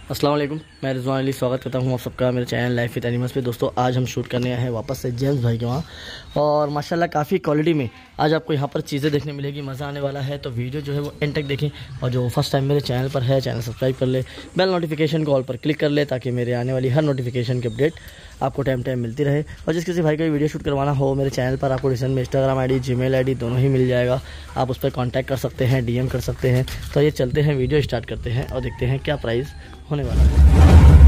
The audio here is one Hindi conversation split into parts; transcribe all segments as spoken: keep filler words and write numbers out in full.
अस्सलाम वालेकुम, मैं रिजवान अली स्वागत करता हूँ आप सबका मेरे चैनल लाइफ विद एनिमल्स पे। दोस्तों आज हम शूट करने आए हैं वापस से जेम्स भाई के वहाँ, और माशाल्लाह काफ़ी क्वालिटी में आज आपको यहाँ पर चीज़ें देखने मिलेगी, मज़ा आने वाला है। तो वीडियो जो है वो एंड तक देखें, और जो फर्स्ट टाइम मेरे चैनल पर है चैनल सब्सक्राइब कर ले, बेल नोटिफिकेशन को ऑल पर क्लिक कर ले, ताकि मेरे आने वाली हर नोटिफिकेशन की अपडेट आपको टाइम टाइम मिलती रहे। और जिस किसी भाई को वीडियो शूट करवाना हो मेरे चैनल पर, आपको डिस्क्रिप्शन में Instagram I D Gmail I D दोनों ही मिल जाएगा। आप उस पर कॉन्टैक्ट कर सकते हैं, डी एम कर सकते हैं। तो ये चलते हैं, वीडियो स्टार्ट करते हैं और देखते हैं क्या प्राइस होने वाला है।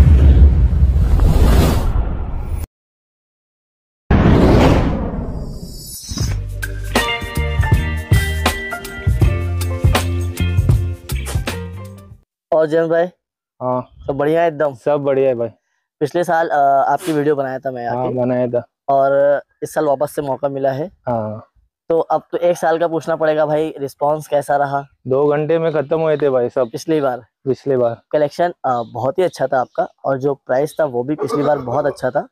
और जेम्स भाई, हाँ सब बढ़िया है एकदम? सब बढ़िया है भाई। पिछले साल आ, आपकी वीडियो बनाया था मैं हाँ आके, बनाया था। और इस साल वापस से मौका मिला है। हाँ तो अब तो एक साल का पूछना पड़ेगा भाई, रिस्पांस कैसा रहा? दो घंटे में खत्म हुए थे भाई सब। पिछली बार पिछले बार कलेक्शन बहुत ही अच्छा था आपका, और जो प्राइस था वो भी पिछली बार बहुत अच्छा था।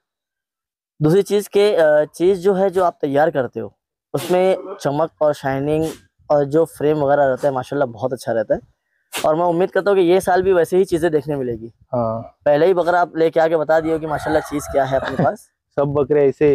दूसरी चीज के चीज जो है जो आप तैयार करते हो उसमें चमक और शाइनिंग और जो फ्रेम वगैरह रहता है माशाल्लाह बहुत अच्छा रहता है। और मैं उम्मीद करता हूँ कि ये साल भी वैसे ही चीजें देखने मिलेगी। हाँ पहले ही बकरा आप लेके आके बता दिए कि माशाल्लाह चीज क्या है अपने पास। सब बकरे ऐसे।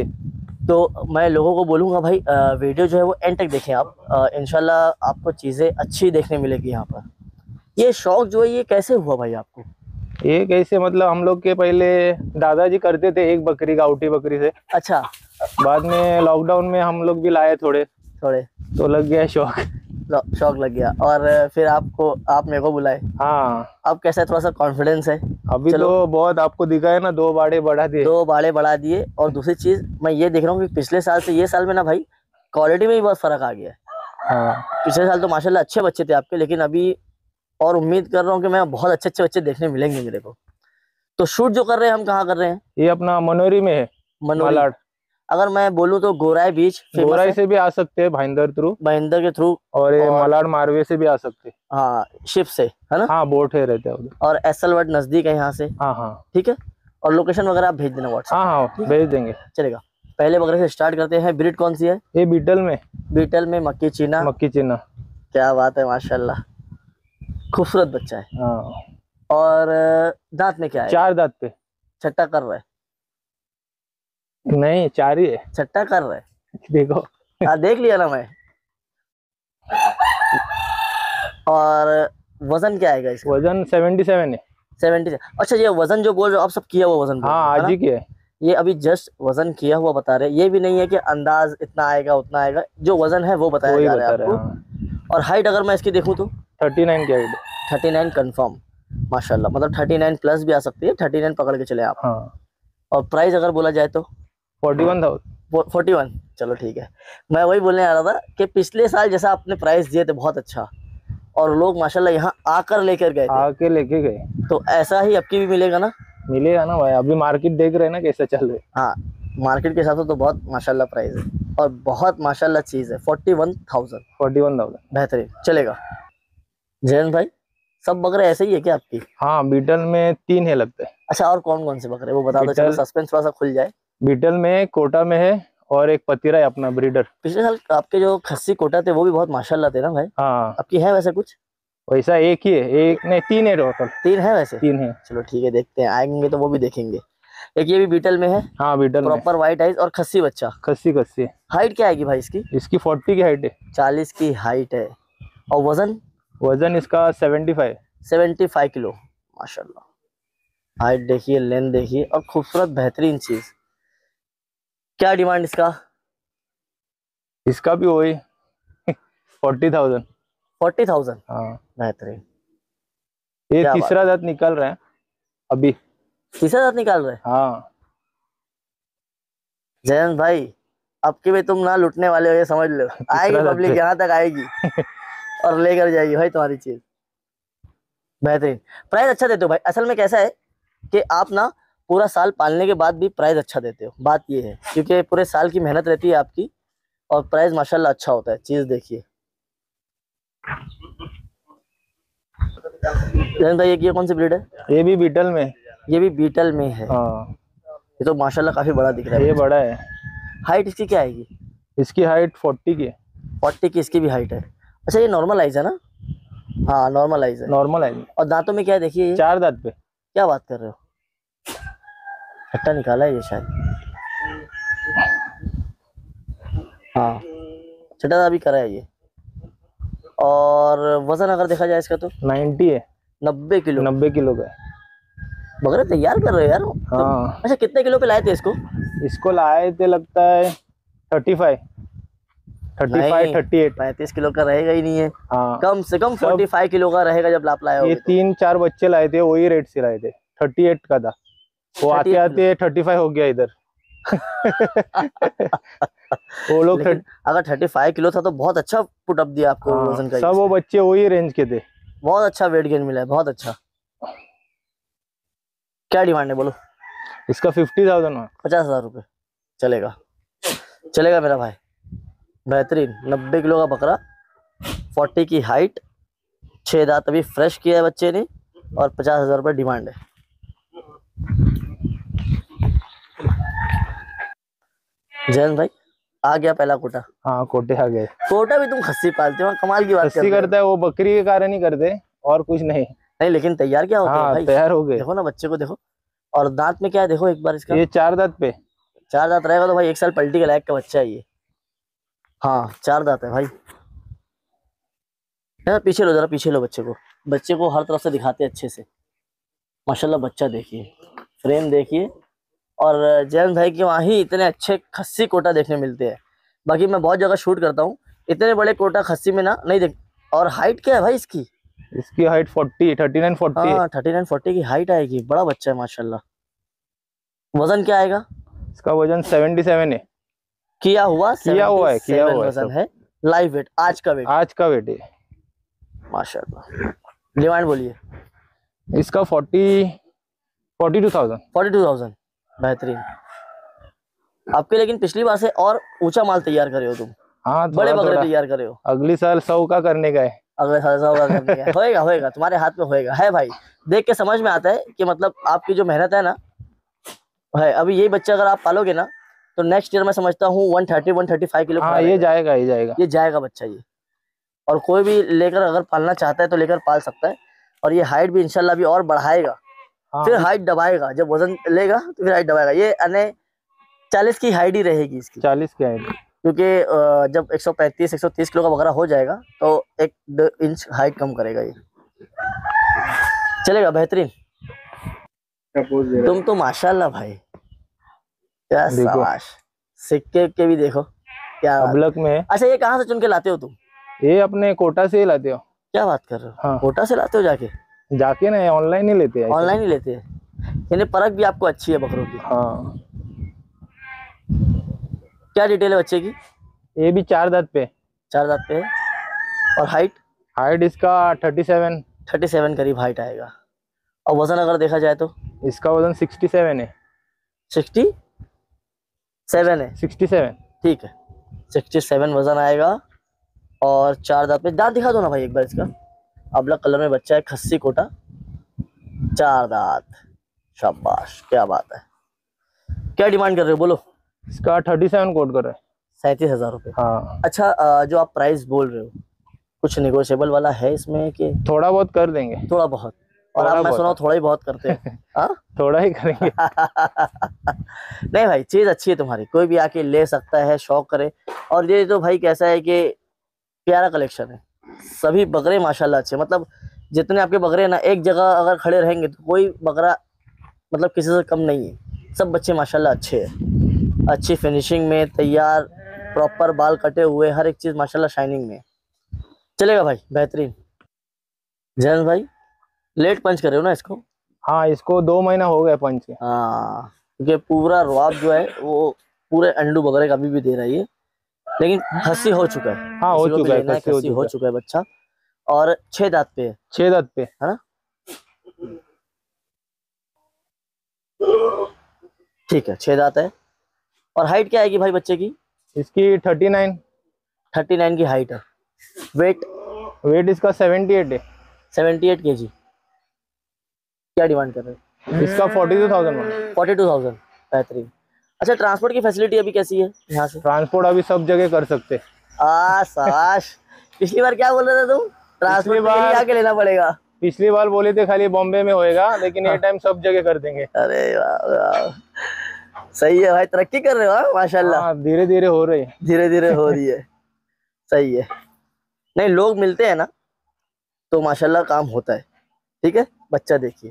तो मैं लोगों को बोलूंगा भाई आ, वीडियो जो है वो एंड तक देखें आप, आ, इंशाल्लाह आपको चीजें अच्छी देखने मिलेगी यहाँ पर। ये शौक जो है ये कैसे हुआ भाई आपको? ये कैसे मतलब हम लोग के पहले दादाजी करते थे एक बकरी का, आउटी बकरी से। अच्छा, बाद में लॉकडाउन में हम लोग भी लाए थोड़े थोड़े तो लग गया शौक। शौक लग गया, और फिर आपको आप मेरे को बुलाए। हाँ अब कैसा है, थोड़ा सा कॉन्फिडेंस है? अभी तो बहुत आपको दिखा है ना, दो बाड़े बढ़ा दिए। दो बाड़े बढ़ा दिए। और दूसरी चीज मैं ये देख रहा हूँ कि पिछले साल से ये साल में ना भाई क्वालिटी में भी बहुत फर्क आ गया है। हाँ पिछले साल तो माशाल्लाह अच्छे बच्चे थे आपके, लेकिन अभी और उम्मीद कर रहा हूँ कि मैं बहुत अच्छे अच्छे बच्चे देखने मिलेंगे मेरे को। तो शूट जो कर रहे हैं हम कहाँ कर रहे हैं? ये अपना मनोरी में है, मनोरी। अगर मैं बोलूँ तो गोराई बीच गोराई से भी आ सकते हैं, भाईंदर थ्रू, भाईंदर के थ्रू, और ये मलाड मारवे से भी आ सकते हैं। हाँ शिप से है ना? हाँ बोट है रहते हैं उधर। और एसल वर्ड नजदीक है यहाँ से। हाँ हाँ ठीक है, और लोकेशन वगैरह आप भेज देना व्हाट्सएप। हाँ हाँ भेज देंगे, चलेगा। पहले बकरे से स्टार्ट करते हैं। ब्रीड कौन सी है? ये बीटल में। बीटल में मक्की चीना। मक्की चीना। क्या बात है, माशाल्लाह खूबसूरत बच्चा है। हाँ और दांत में क्या है? चार दांत पे। छट्टा कर रहा है? नहीं चार ही है। छट्टा कर रहा है, देखो। हाँ देख लिया ना मैं। और वजन क्या आएगा इसका? वजन सेवेंटी सेवन है। सेवेंटी से? अच्छा, ये वजन जो बोल रहे हो आप सब किया हुआ वजन बोल रहे हो, हाँ है आज ना? ही के। ये अभी जस्ट वजन किया हुआ बता रहे हैं, ये भी नहीं है कि अंदाज इतना आएगा उतना आएगा, जो वजन है वो बताया जा रहा है आपको। हाँ। और हाइट अगर मैं इसकी देखूं तो थर्टी नाइन की हाइट। थर्टी नाइन कंफर्म माशाल्लाह, मतलब थर्टी नाइन प्लस भी आ सकती है, थर्टी नाइन पकड़ के चले आप। हाँ और प्राइस अगर बोला जाए तो forty one thousand. Forty one. चलो ठीक है, मैं वही बोलने आ रहा था कि पिछले साल जैसा आपने प्राइस दिए थे बहुत अच्छा, और लोग माशाल्लाह यहाँ आकर लेकर गए थे, आके लेके गए, तो ऐसा ही आपकी भी मिलेगा ना? मिलेगा ना भाई। अभी मार्केट देख रहे हैं ना कैसा चल रहा है। हाँ मार्केट के हिसाब से तो बहुत माशाल्लाह प्राइस है, और बहुत माशाल्लाह चीज़ है। Forty one thousand forty one thousand बेहतरीन चलेगा। जैन भाई, सब बकरे ऐसे ही है क्या आपकी? हाँ बीटल में तीन है लगता है। अच्छा, और कौन कौन से बकरे वो बता दो, चलो सस्पेंस थोड़ा सा खुल जाए। बीटल में, कोटा में है, और एक पतीरा है अपना ब्रीडर। पिछले साल आपके जो खस्सी कोटा थे वो भी बहुत माशाल्लाह थे ना भाई? हाँ आपकी है वैसे कुछ? वैसा एक ही है, एक नहीं तीन है टोटल। तीन है वैसे? तीन है। चलो ठीक है, देखते हैं, आएंगे तो वो भी देखेंगे। एक ये भी बीटल में है। हाँ बीटल में प्रॉपर व्हाइट आइज और खस्सी बच्चा। खस्सी खस्सी। हाइट क्या आएगी भाई इसकी? इसकी फोर्टी की हाइट है। चालीस की हाइट है। और वजन? वजन इसका seventy five. Seventy five kilo माशाल्लाह। हाइट देखिए, लेंथ देखिए, और खूबसूरत बेहतरीन चीज। क्या डिमांड इसका? इसका भी वही फोर्टी थाउजेंड। फोर्टी थाउजेंड हाँ बेहतरीन। ये क्या तीसरा दांत निकल रहा है अभी। तीसरा दांत निकाल रहे हैं? हाँ जयंत भाई, अब की भी तुम ना लुटने वाले हो, ये समझ लो। आएगी पब्लिक यहाँ तक आएगी और लेकर जाएगी भाई तुम्हारी चीज। बेहतरीन प्राइस अच्छा देते हो भाई। असल में कैसा है कि आप ना पूरा साल पालने के बाद भी प्राइस अच्छा देते हो, बात ये है, क्योंकि पूरे साल की मेहनत रहती है आपकी, और प्राइस माशाल्लाह अच्छा होता है। चीज देखिए जयंत भाई, ये कौन सी ब्रीड है? ये भी बीटल में। ये भी बीटल में है। हाँ ये तो माशाल्लाह काफी बड़ा दिख रहा है। ये बड़ा है। हाइट इसकी क्या आएगी? इसकी हाइट फोर्टी की है। फोर्टी की इसकी भी हाइट है। अच्छा, ये नॉर्मल आइज है ना? हाँ नॉर्मल आइज है। नॉर्मल है। और दांतों में क्या है देखिए? चार दांत पे। क्या बात कर रहे हो? हट्टा निकाला है ये शायद। हाँ छठा अभी करा है ये। और वजन अगर देखा जाए इसका तो नाइन्टी है। नब्बे किलो। नब्बे किलो का है। बकरा तैयार कर रहे हो यार। हाँ। तो, अच्छा कितने किलो पे लाए थे इसको? इसको लाए थे लगता है thirty five thirty five thirty eight. पैंतीस किलो का रहेगा ही नहीं है। हाँ कम से कम फोर्टी फाइव किलो का रहेगा जब लाप लाए हो। ये तीन चार बच्चे लाए थे, वही रेट से लाए थे। थर्टी एट का था वो, आते आते थर्टी फाइव हो गया इधर। वो लोग थर्टी अगर थर्टी फाइव किलो था तो बहुत अच्छा पुटअप दिया आपको। हाँ, वजन का सब वो बच्चे वही रेंज के थे। बहुत अच्छा वेट गेन मिला है, बहुत अच्छा। क्या डिमांड है बोलो? इसका फिफ्टी थाउजेंड पचास हजार रुपये चलेगा? चलेगा मेरा भाई, बेहतरीन। नब्बे किलो का बकरा, फोर्टी की हाइट, छह दांत अभी फ्रेश किया है बच्चे ने, और पचास हजार रुपये डिमांड है। जैन भाई आ गया पहला कोटा। हाँ कोटे आ गए। कोटा भी तुम खस्सी पालते हो, कमाल की बात खस्सी करता है वो, बकरी के कारण ही करते और कुछ नहीं। नहीं लेकिन तैयार क्या होता हाँ, है भाई? तैयार हो गए। देखो ना बच्चे को, देखो। और दांत में क्या है देखो एक बार इसका। ये चार दांत पे। चार दांत रहेगा तो भाई एक साल पलटी के लायक का बच्चा है ये। हाँ चार दांत है भाई। है पीछे लो, जरा पीछे लो बच्चे को। बच्चे को हर तरफ से दिखाते हैं अच्छे से। माशाल्लाह बच्चा देखिए, फ्रेम देखिए। और जैन भाई के वहाँ ही इतने अच्छे खस्सी कोटा देखने मिलते हैं। बाकी मैं बहुत जगह शूट करता हूँ, इतने बड़े कोटा खस्सी में ना नहीं देख। और हाइट क्या है भाई इसकी? इसकी height forty, thirty nine forty. हाँ थर्टी नाइन फोर्टी की हाइट आएगी। बड़ा बच्चा है माशाल्लाह। वजन क्या आएगा? इसका वजन सेवेंटी सेवन है। किया हुआ किया हुआ है किया हुआ वजन है। लाइव वेट, आज का वेट। आज का वेट है माशाल्लाह। डिमांड बोलिए? इसका forty forty two thousand forty two thousand बेहतरीन आपके। लेकिन पिछली बार से और ऊंचा माल तैयार करे हो तुम। हाँ बड़े बकरे तैयार करे हो। अगली साल सौ का करने का है। अगले साल सौ का करने का है। होएगा होएगा, तुम्हारे हाथ में होएगा। है भाई, देख के समझ में आता है कि मतलब आपकी जो मेहनत है ना है। अभी यही बच्चा अगर आप पालोगे ना तो नेक्स्ट ईयर मैं समझता हूँ one thirty one thirty five kilo. हाँ ये जाएगा ये जाएगा ये जाएगा बच्चा ये। और कोई भी लेकर अगर पालना चाहता है तो लेकर पाल सकता है। और ये हाइट भी इंशाल्लाह भी और बढ़ाएगा। हाँ। फिर हाइट दबाएगा, जब वजन लेगा तो फिर हाइट दबाएगा। ये अने चालीस की हाइट ही रहेगी इसकी। चालीस की हाइट, क्योंकि जब एक सौ पैंतीस एक सौ तीस किलो का बकरा हो जाएगा तो एक दो इंच हाइट कम करेगा ये। चलेगा बेहतरीन। तुम तो माशाल्लाह भाई, क्या शाबाश। सिक्के के भी देखो क्या अबलक में। अच्छा ये कहाँ से चुन के लाते हो तुम? ये अपने कोटा से ही लाते हो। क्या बात कर रहे हो? हाँ। कोटा से लाते हो जाके? जाके ना, ऑनलाइन ही लेते हैं। ऑनलाइन ही लेते हैं, यानी परख भी आपको अच्छी है बकरों की। हाँ। क्या डिटेल है बच्चे की? ये भी चार दांत पे। चार दांत पे है। और हाइट? हाइट इसका थर्टी सेवन थर्टी सेवन करीब हाइट आएगा। और वजन अगर देखा जाए तो? इसका वजन सिक्सटी सेवन है। सिक्सटी सेवन है? सिक्सटी सेवन ठीक है, सिक्सटी सेवन वजन आएगा। और चार दांत पे। दांत दिखा दो ना भाई एक बार इसका। अबलक कलर में बच्चा है, खस्सी कोटा, चार दांत। शाबाश, क्या बात है। क्या डिमांड कर रहे हो बोलो? इसका थर्टी सेवन कोट कर रहे हैं। सैंतीस हजार रुपये। हाँ। अच्छा जो आप प्राइस बोल रहे हो कुछ नेगोशिएबल वाला है इसमें कि? थोड़ा बहुत कर देंगे। थोड़ा बहुत? और आप मैं सुना थोड़ा ही बहुत करते हैं। हाँ थोड़ा ही करेंगे। नहीं भाई चीज अच्छी है तुम्हारी, कोई भी आके ले सकता है, शौक करे। और ये तो भाई कैसा है कि प्यारा कलेक्शन है। सभी बकरे माशाल्लाह अच्छे, मतलब जितने आपके बकरे हैं ना एक जगह अगर खड़े रहेंगे तो कोई बकरा मतलब किसी से कम नहीं है। सब बच्चे माशाल्लाह अच्छे हैं, अच्छी फिनिशिंग में तैयार, प्रॉपर बाल कटे हुए, हर एक चीज़ माशाल्लाह शाइनिंग में। चलेगा भाई बेहतरीन। जैन भाई लेट पंच कर रहे हो ना इसको? हाँ इसको दो महीना हो गया पंच के। हाँ क्योंकि पूरा रुआब जो है वो पूरे अंडू बकरे का अभी भी दे रही है, लेकिन खस्सी हो चुका है। हाँ हो चुका है, खस्सी हो, हो चुका है बच्चा। और छह दांत पे है। छह दांत पे है ना? ठीक है, छह दांत है। और हाइट क्या आएगी भाई बच्चे की? इसकी थर्टी नाइन थर्टी नाइन की हाइट है। वेट? वेट इसका सेवेंटी एट है। Seventy eight KG. क्या डिमांड कर रहे हैं? इसका forty two thousand forty two thousand बेहतरीन। अच्छा ट्रांसपोर्ट की फैसिलिटी अभी कैसी है यहाँ से? ट्रांसपोर्ट अभी सब जगह कर सकते हैं। आ साश, पिछली बार क्या बोल रहे थे तुम? ट्रांसपोर्ट के लिए आके लेना पड़ेगा। पिछली बार बोले थे खाली बॉम्बे में होएगा, लेकिन ये टाइम सब जगह कर देंगे। अरे वाह वाह, सही है भाई, तरक्की कर रहे हो हाँ, माशाल्लाह। हाँ, धीरे धीरे हो रही है। धीरे धीरे हो रही है, सही है। नहीं, लोग मिलते हैं ना तो माशाल्लाह काम होता है। ठीक है, बच्चा देखिए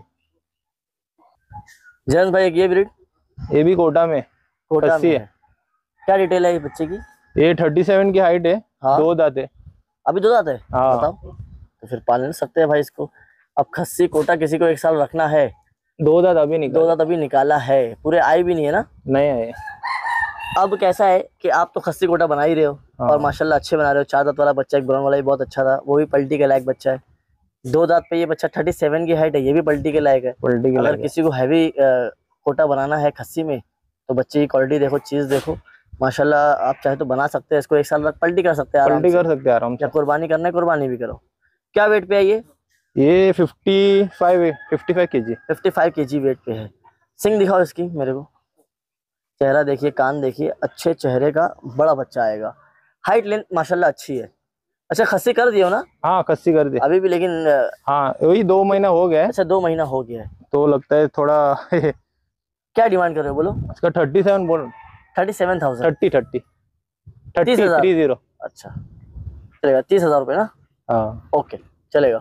जयंत भाई, एक ये ब्रीड, ये भी कोटा में कोटा में है। है। क्या डिटेल है ये बच्चे की? ये थर्टी सेवन की हाइट है। हाँ? दो दांत है। अभी दो दांत है? हाँ। बताओ, तो फिर पाल नहीं सकते हैं भाई इसको। अब खस्सी कोटा किसी को एक साल रखना है, दो दांत अभी निकाला। दो दांत अभी निकाला है, पूरे आई भी नहीं है ना? नहीं है। अब कैसा है कि आप तो खस्सी कोटा बना ही रहे हो। हाँ। और माशाल्लाह अच्छे बना रहे हो। चार दांत वाला बच्चा, एक ब्राउन वाला भी बहुत अच्छा था, वो भी पलटी के लायक बच्चा है। दो दांत पे ये बच्चा थर्टी सेवन की हाइट है, ये भी पलटी के लायक है। पलटी के अगर किसी को हैवी कोटा बनाना है खस्सी में तो बच्चे की क्वालिटी देखो, चीज देखो माशाल्लाह। आप चाहे तो बना सकते हैं इसको, एक साल तक पलटी कर सकते हैं, पलटी कर सकते हैं आराम से। या कुर्बानी करना है कुर्बानी भी करो। क्या वेट पे है ये? ये फिफ्टी फाइव है, fifty five KG. Fifty five KG weight पे है। सिंग दिखाओ इसकी मेरे को, चेहरा देखिए, कान देखिए, अच्छे चेहरे का बड़ा बच्चा आएगा। हाइट लेंथ माशाल्लाह अच्छी है। अच्छा, खस्सी कर दियो ना? हाँ, खस्सी कर दी अभी भी, लेकिन हाँ वही दो महीना हो गया है। अच्छा, दो महीना हो गया है तो लगता है थोड़ा क्या डिमांड कर रहे हो बोलो? इसका थर्टी सेवन बोल thirty seven thousand thirty thirty thirty three zero. अच्छा चलेगा, तीस हजार रुपये ना? हाँ ओके चलेगा।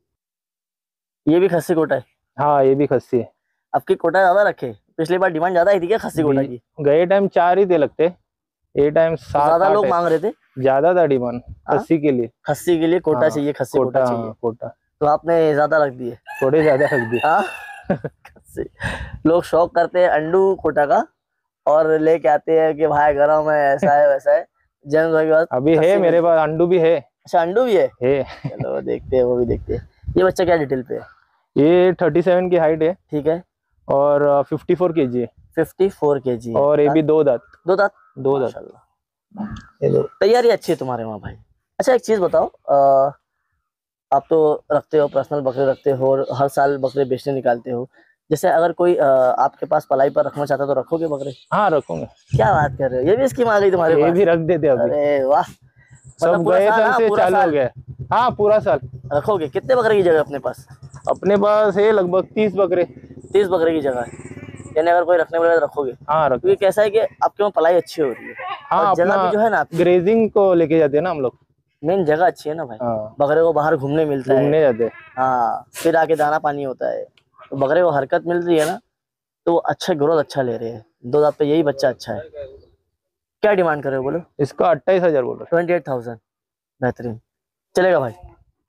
ये भी खस्सी कोटा है? हाँ, ये भी खस्सी है। आपकी कोटा ज्यादा रखे? पिछली बार डिमांड ज्यादा आई थी क्या खस्सी कोटा की? गए टाइम चार ही थे लगते, ये टाइम सात ज्यादा लोग मांग रहे थे, ज्यादा था डिमांड खस्सी के लिए। खस्सी के लिए कोटा हाँ, चाहिए, खस्सी कोटा, कोटा चाहिए। कोटा तो आपने ज्यादा रख दिए, थोड़े ज्यादा रख दिए। हाँ खस्सी लोग शौक करते हैं अंडू कोटा का और लेके आते हैं कि भाई गरम है, ऐसा है वैसा है। जैन भाई के पास अभी है, मेरे पास अंडू भी है। अच्छा, अंडू भी है, है। चलो देखते हैं, वो भी देखते हैं। ये बच्चा क्या डिटेल पे है? ये थर्टी सेवन की हाइट है। ठीक है। और फिफ्टी फोर केजी है। फिफ्टी फोर केजी है। और ये भी दो दांत। दो दांत दो दांत तैयारी अच्छी है तुम्हारे वहाँ भाई। अच्छा, एक चीज बताओ, आ, आप तो रखते हो, पर्सनल बकरे रखते हो और हर साल बकरे बेचने निकालते हो। जैसे अगर कोई आ, आपके पास पलाई पर रखना चाहता तो रखोगे बकरे? हाँ रखूंगे। क्या बात कर रहे हो, ये भी स्कीम आ गई तुम्हारे पास? ये भी रख देते अभी। अरे वाह, सब गए साल से चालू हो गया। हाँ, पूरा साल रखोगे। कितने बकरे की जगह अपने पास? अपने पास है लगभग तीस बकरे। तीस बकरे की जगह है, यानी अगर कोई रखने वाला रखोगे? हाँ रखोगे। क्योंकि कैसा है कि आपके वहाँ पलाई अच्छी हो रही है। हाँ, जगह भी जो है ना, ग्रेजिंग को लेके जाते हैं ना हम लोग। मेन जगह अच्छी है ना भाई। हाँ। बकरे को बाहर घूमने मिलता है, घूमने जाते हैं। हाँ, फिर आके दाना पानी होता है, तो बकरे को हरकत मिल रही है ना, तो अच्छा ग्रोथ अच्छा ले रहे हैं। दो दांत पे यही बच्चा अच्छा है। क्या डिमांड कर रहे हो बोलो? इसका अट्ठाईस हजार बोलो। ट्वेंटी एट थाउजेंड बेहतरीन चलेगा भाई।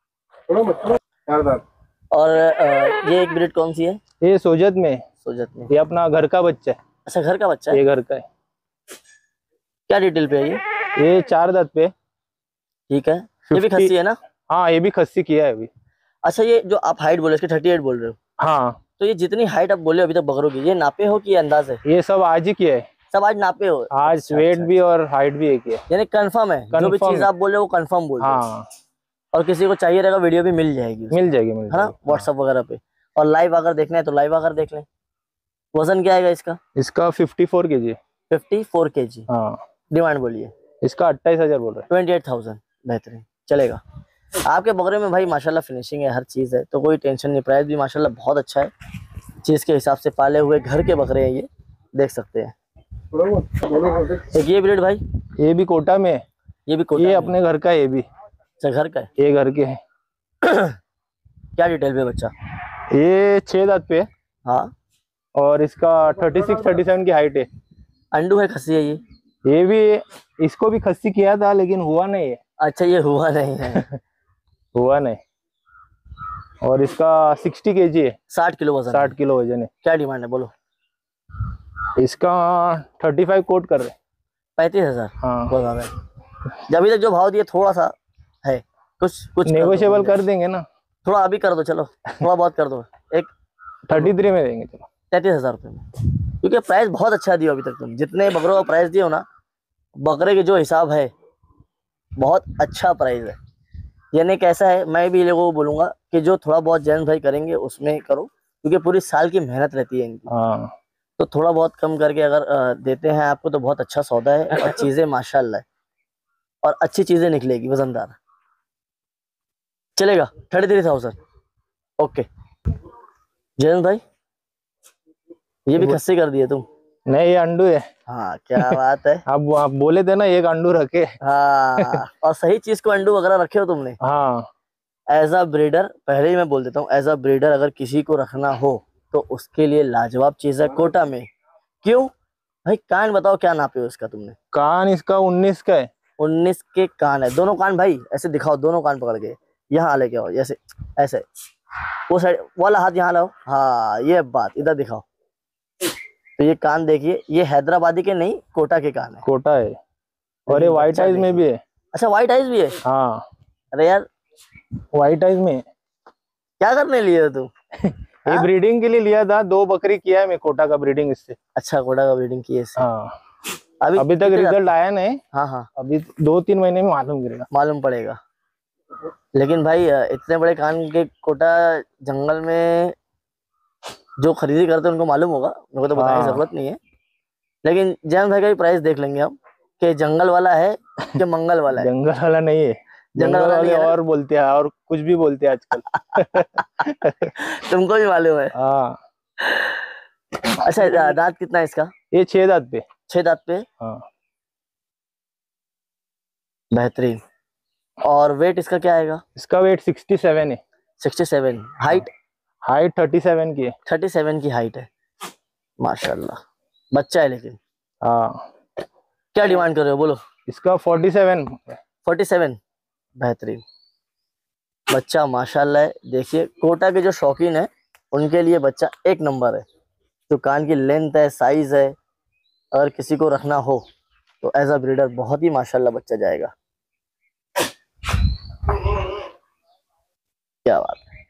और ये एक ब्रीड कौन सी है? ये सोजत में। सोजत में, ये अपना घर का बच्चा है। अच्छा, घर का बच्चा है? ये घर का है। क्या डिटेल पे है ये? ये चार दांत पे। ठीक है। ये भी खस्सी है ना? हाँ, ये भी खस्सी किया है अभी। अच्छा, ये जो आप हाइट बोले, इसकी थर्टी एट बोल रहे हो? हाँ। तो ये जितनी हाइट आप बोले अभी तक बकरों की, ये नापे हो कि अंदाज है? ये सब आज ही किया है। सब आज नापे हो? आज अच्छा, वेट अच्छा, भी और हाइट भी एक ही है, यानी कंफर्म है? जो भी चीज आप बोल रहे हो वो कंफर्म बोल रहे हो? हाँ। और किसी को चाहिए रहेगा वीडियो भी मिल जाएगी, मिल जाएगी, मिल है ना, व्हाट्सएप वगैरह पे। और लाइव अगर देखना है तो लाइव अगर देख लें। वजन क्या आएगा इसका? इसका फिफ्टी फोर के जी। फिफ्टी फोर के जी। हाँ। डिमांड बोलिए? इसका अट्ठाईस हजार बोल रहे हैं। ट्वेंटी एट थाउजेंड बेहतरीन चलेगा। आपके बकरे में भाई माशाल्लाह फिनिशिंग है, हर चीज है, तो कोई टेंशन नहीं। प्राइस भी माशाल्लाह बहुत अच्छा है, चीज के हिसाब से पाले हुए घर के बकरे हैं, ये देख सकते हैं। एक ये ब्रीड भाई, ये भी कोटा में है। ये भी कोटा ये में अपने घर का है। ये भी अच्छा, घर का है? ये घर के है। क्या डिटेल पे बच्चा? ये छह दांत पे। हाँ। और इसका थर्टी सिक्स थर्टी सेवन की हाइट है। अंडू है, खस्सी है ये? ये भी, इसको भी खस्सी किया था लेकिन हुआ नहीं है। अच्छा, ये हुआ नहीं है। हुआ नहीं। और इसका सिक्सटी केजी है। साठ किलो वजन? साठ किलो वजन है। क्या डिमांड है बोलो? इसका थर्टी फाइव कोट कर रहे। पैंतीस हजार? हाँ। बहुत ज्यादा है। अभी तक जो भाव दिए थोड़ा सा है, कुछ कुछ नेगोशिएबल कर देंगे ना। थोड़ा अभी कर दो, चलो थोड़ा बहुत कर दो। एक थर्टी थ्री में देंगे, चलो तैतीस हजार रुपये में, क्योंकि प्राइस बहुत अच्छा दिया अभी तक। तुम जितने बकरों का प्राइस दिए हो ना, बकरे के जो हिसाब है बहुत अच्छा प्राइस है। यानी कैसा है, मैं भी लोगों को बोलूंगा कि जो थोड़ा बहुत जैन भाई करेंगे उसमें करो, क्योंकि पूरी साल की मेहनत रहती है इनकी। हाँ। तो थोड़ा बहुत कम करके अगर देते हैं आपको तो बहुत अच्छा सौदा है, और चीजें माशाल्लाह है, और अच्छी चीजें निकलेगी, वजनदार चलेगा। Thirty three thousand okay Jayant भाई, ये भी खस्सी कर दिए तुम? नहीं, ये अंडू है। हाँ क्या बात है। अब आप बोले थे ना एक अंडू रखे। हाँ और सही चीज को अंडू वगैरह रखे हो तुमने। हाँ एज अ ब्रीडर, पहले ही मैं बोल देता हूँ, एज अ ब्रीडर अगर किसी को रखना हो तो उसके लिए लाजवाब चीज है कोटा में। क्यों भाई? कान बताओ क्या नापे हो इसका तुमने? कान इसका उन्नीस का है। उन्नीस के कान है, दोनों कान भाई ऐसे दिखाओ, दोनों कान पकड़ के यहाँ लेके आओ, जैसे ऐसे, वो साइड वाला हाथ यहाँ लाओ, हाँ ये बात, इधर दिखाओ। तो ये कान देखिए, ये हैदराबादी के नहीं, कोटा के कान है। कोटा है, और ये व्हाइट आइज में भी है। अच्छा व्हाइट आइज भी है? हाँ। अरे यार व्हाइट आइज में क्या करने लिए हो तुम? ये ब्रीडिंग के लिए लिया था, दो बकरी किया है मैं कोटा का ब्रीडिंग इससे। अच्छा कोटा का ब्रीडिंग की है इससे। हाँ। अभी अभी तक रिजल्ट आया नहीं। हाँ हाँ अभी दो तीन महीने में मालूम गिरेगा, मालूम पड़ेगा। लेकिन भाई इतने बड़े कान के कोटा जंगल में जो खरीदी करते हैं उनको मालूम होगा, मेरे को तो बताने की हाँ। जरूरत नहीं है। लेकिन जैन भाई का भी प्राइस देख लेंगे हम कि जंगल वाला है कि मंगल वाला है। जंगल वाला नहीं है, जंगल वाले और बोलते हैं और कुछ भी बोलते हैं आजकल। तुमको भी मालूम है? हाँ। अच्छा दांत कितना है इसका? ये छह दांत पे। छह दांत पे। हाँ। बेहतरीन। और वेट इसका क्या आएगा? इसका वेट सिक्सटी सेवन है। Sixty seven. Height? Height thirty seven की है। थर्टी सेवन की हाइट है, माशाल्लाह। बच्चा है लेकिन। हाँ। क्या डिमांड कर रहे हो बोलो? इसका फोर्टी सेवन। Forty seven. बेहतरीन बच्चा माशाल्लाह है। देखिए कोटा के जो शौकीन है उनके लिए बच्चा एक नंबर है। जो कान की लेंथ है, साइज है, अगर किसी को रखना हो तो एज अ ब्रीडर बहुत ही माशाल्लाह बच्चा जाएगा। क्या बात है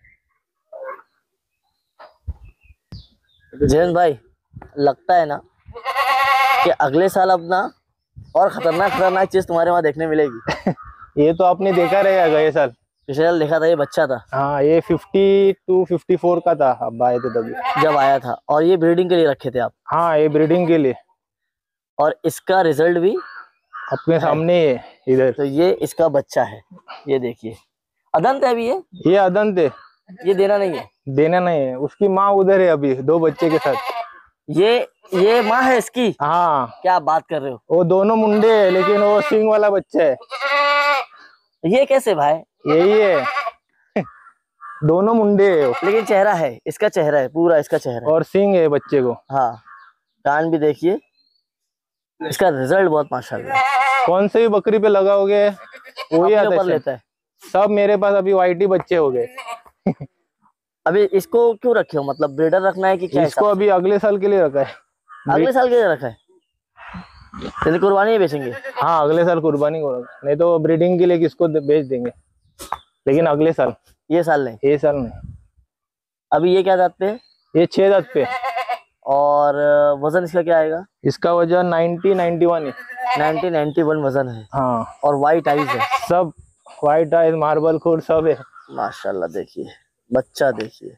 जयंत भाई, लगता है ना कि अगले साल अपना और खतरनाक खतरनाक चीज तुम्हारे वहां देखने मिलेगी। ये तो आपने देखा रहेगा, गए साल पिछले साल देखा था, ये बच्चा था। हाँ, ये फिफ्टी टू फिफ्टी फोर का था, अब आए थे तभी जब आया था। और ये ब्रीडिंग के लिए रखे थे आप? हाँ, ये ब्रीडिंग के लिए। और इसका रिजल्ट भी अपने सामने ही है इधर। तो ये इसका बच्चा है, ये देखिए। अदंत है अभी ये? ये अदंत है, ये देना नहीं है? देना नहीं है। उसकी माँ उधर है अभी दो बच्चे के साथ। ये ये माँ है इसकी? हाँ। क्या बात कर रहे हो? वो दोनों मुंडे है, लेकिन वो सिंग वाला बच्चा है। ये कैसे भाई? यही है। दोनों मुंडे है, लेकिन चेहरा है, इसका चेहरा है पूरा, इसका चेहरा है। और सिंग है बच्चे को। हाँ कान भी देखिए, इसका रिजल्ट बहुत माशाल्लाह। कौन से भी बकरी पे लगाओगे वही आता लेता है। सब मेरे पास अभी वाइट ही बच्चे हो गए। अभी इसको क्यों रखे हो? मतलब ब्रीडर रखना है कि क्या? इसको अभी अगले साल के लिए रखा है। अगले साल के लिए रखा है? तेरी कुर्बानी ही बेचेंगे? हाँ, अगले साल कुर्बानी को रखा, नहीं तो ब्रीडिंग के लिए किसको बेच देंगे, लेकिन अगले साल। ये साल नहीं? ये साल नहीं। अभी ये क्या दांत पे है? ये छह दांत पे। और वजन इसका क्या आएगा? इसका वजन नाइन्टी नाइन्टी वन है। नाइन्टी नाइन्टी वन वजन है। हाँ। और व्हाइट आइज है? सब व्हाइट आइज, मार्बल खोर सब है। माशाल्लाह। देखिए बच्चा देखिए।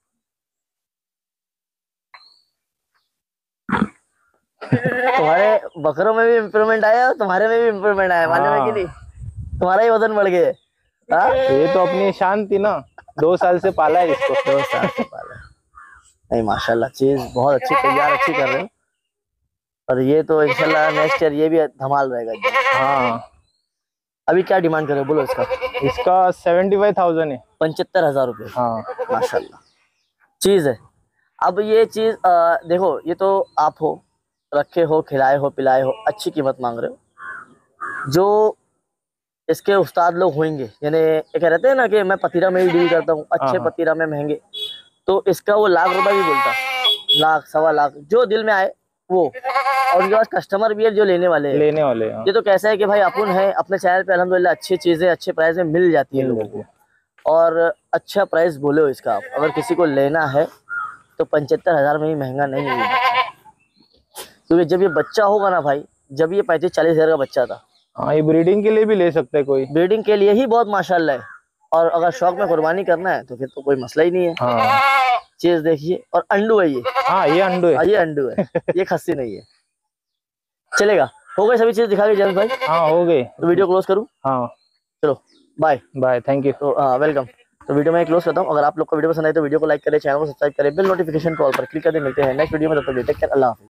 तुम्हारे बकरों में भी इम्प्रूवमेंट आया और तुम्हारे में भी इम्प्रूवमेंट आया, मालूम है कि नहीं? तुम्हारा ही वजन बढ़ गया। ये तो अपनी शान थी ना, दो साल से पाला है इसको। दो साल से पाला नहीं, माशाल्लाह चीज बहुत अच्छी, तैयार अच्छी कर रहे हो। और ये तो इंशाल्लाह नेक्स्ट ईयर ये भी धमाल रहेगा। हाँ। अभी क्या डिमांड कर रहे हो बोलो इसका? इसका सेवेंटी फाइव थाउजेंड है। पंचहत्तर हजार रुपये। हाँ। माशाल्लाह चीज है। अब ये चीज देखो, ये तो आप हो, रखे हो, खिलाए हो, पिलाए हो, अच्छी कीमत मांग रहे हो। जो इसके उस्ताद लोग होंगे, यानी एक रहते हैं ना कि मैं पतीरा में ही डील करता हूँ, अच्छे पतीरा में महंगे, तो इसका वो लाख रुपए भी बोलता, लाख सवा लाख, जो दिल में आए वो। और उनके पास कस्टमर भी है जो लेने वाले हैं। लेने वाले हैं। ये तो कैसा है कि भाई अपन है, अपने चैनल पे अल्हम्दुलिल्लाह अच्छी चीजें अच्छे प्राइस में मिल जाती है लोगों को। और अच्छा प्राइस बोले हो इसका आप, अगर किसी को लेना है तो पंचहत्तर हजार में ही महंगा नहीं है। क्योंकि जब ये बच्चा होगा ना भाई, जब ये पैंतीस चालीस हजार का बच्चा था। हाँ, ये ब्रीडिंग के लिए भी ले सकते हैं कोई, ब्रीडिंग के लिए ही बहुत माशाल्लाह है। और अगर शौक में कुर्बानी करना है तो फिर तो कोई मसला ही नहीं है। हाँ। चीज देखिए। और अंडू है ये? हाँ, ये अंडू है। आ, ये अंडू है, ये खस्सी नहीं है। चलेगा, हो गए सभी चीज दिखा के जयंत भाई? हाँ हो गए। तो वीडियो क्लोज करूँ? हाँ चलो बाय। Bye, thank you. तो वेलकम। तो वीडियो में क्लोज करता हूँ। अगर आप लोग को वीडियो पसंद आए तो वीडियो को लाइक करें, चैनल को सब्सक्राइब करें, बिल नोटिफिकेशन कॉल पर क्लिक कर दें। मिलते हैं नेक्स्ट वीडियो में, तब तक टेक केयर, अल्लाह हाफिज़।